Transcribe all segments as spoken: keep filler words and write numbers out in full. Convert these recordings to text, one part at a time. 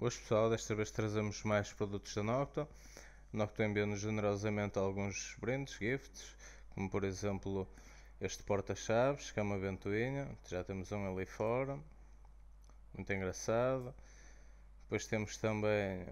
Boas pessoal, desta vez trazemos mais produtos da Noctua. A Noctua enviou-nos generosamente alguns brindes, gifts, como por exemplo este porta-chaves, que é uma ventoinha, já temos um ali fora, muito engraçado. Depois temos também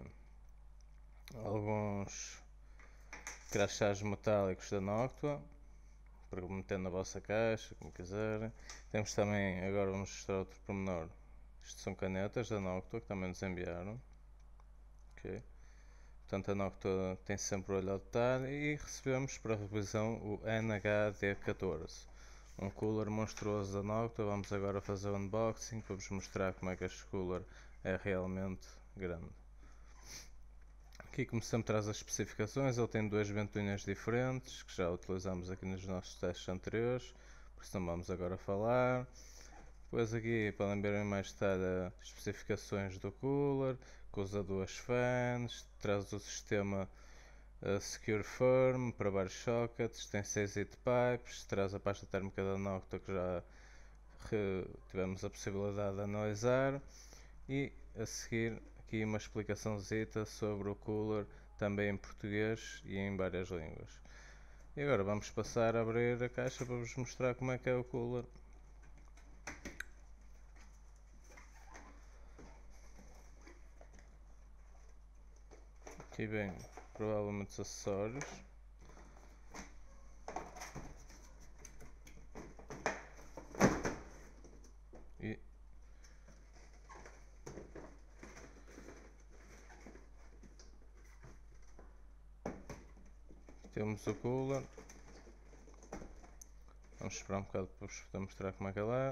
alguns crachás metálicos da Noctua, para meter na vossa caixa, como quiserem. Temos também, agora vamos mostrar outro pormenor. Isto são canetas da Noctua que também nos enviaram. Okay. Portanto, a Noctua tem sempre o olho ao detalhe e recebemos para revisão o N H D catorze, um cooler monstruoso da Noctua. Vamos agora fazer o unboxing para vos mostrar como é que este cooler é realmente grande. Aqui, como sempre, traz as especificações. Ele tem duas ventoinhas diferentes que já utilizamos aqui nos nossos testes anteriores, por isso não vamos agora falar. Depois aqui podem ver em mais detalhe as especificações do cooler, que usa duas fans, traz o sistema uh, Secure Firm para vários sockets, tem seis heat pipes, traz a pasta térmica da Noctua que já tivemos a possibilidade de analisar, e a seguir aqui uma explicaçãozita sobre o cooler, também em português e em várias línguas. E agora vamos passar a abrir a caixa para vos mostrar como é que é o cooler. Aqui vem provavelmente os acessórios. E temos o cooler. Vamos esperar um bocado para vos poder mostrar como é que ele é.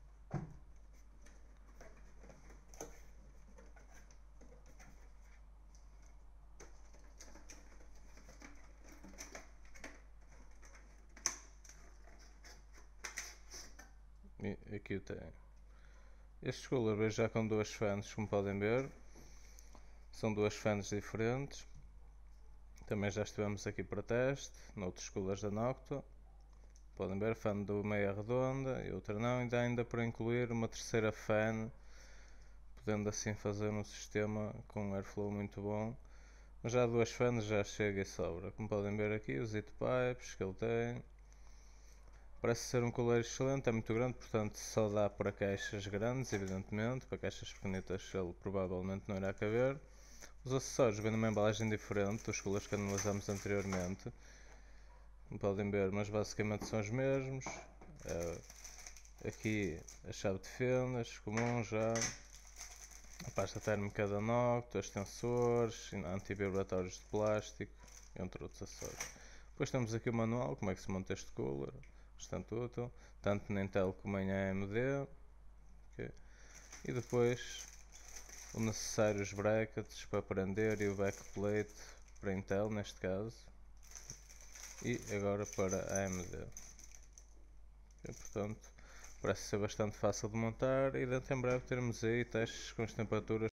E aqui o tem. Este cooler veio já com duas fans, como podem ver. São duas fans diferentes. Também já estivemos aqui para teste, noutros coolers da Noctua. Podem ver, fan do meia redonda e outra não. Ainda ainda para incluir uma terceira fan, podendo assim fazer um sistema com um airflow muito bom. Mas já duas fans já chega e sobra. Como podem ver aqui, os heat pipes que ele tem. Parece ser um cooler excelente, é muito grande, portanto só dá para caixas grandes, evidentemente. Para caixas pequenitas ele provavelmente não irá caber. Os acessórios vêm numa embalagem diferente dos coolers que analisamos anteriormente. Como podem ver, mas basicamente são os mesmos. É, aqui a chave de fendas, comum já. A pasta térmica da Noctua, extensores, anti-vibratórios de plástico, entre outros acessórios. Depois temos aqui o manual, como é que se monta este cooler, bastante útil, tanto na Intel como em A M D. Okay. E depois o necessário os brackets para prender e o backplate para Intel neste caso, e agora para A M D. E, portanto, parece ser bastante fácil de montar, e dentro em breve teremos aí testes com as temperaturas